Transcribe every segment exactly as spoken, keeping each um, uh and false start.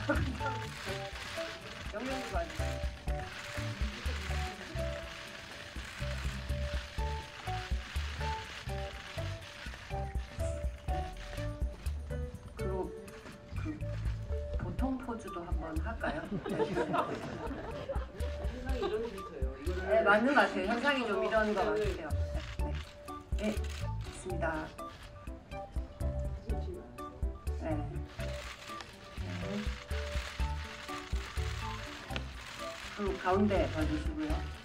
영양도 아니고. 그리고 그 보통 포즈도 한번 할까요? 현상이 이런 게 있어요. 이거를 네, 맞는 것 같아요. 현상이 좀 이런 것 같아요. 네, 네, 있습니다. 네. 네. 그리고 가운데 봐주시고요.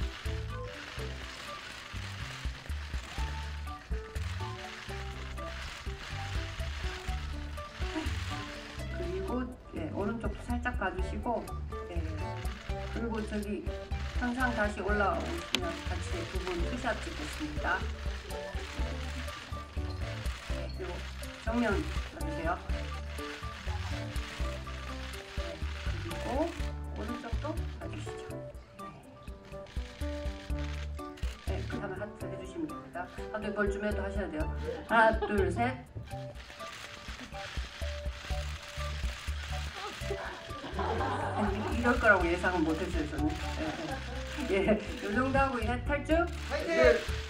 그리고 예, 오른쪽도 살짝 봐주시고, 예, 그리고 저기 항상 다시 올라오시면 같이 두 분 투샷 찍겠습니다. 네, 그리고 정면 봐주세요. 네, 그리고 오른쪽도 봐주시죠. 네, 그 다음에 하트 해주시면 됩니다. 하트 벌줌에도 하셔야 돼요. 하나, 둘, 셋. 이럴 거라고 예상은 못했어요, 저는. 예, 예. 요 정도 하고 이제 탈주? 화이팅!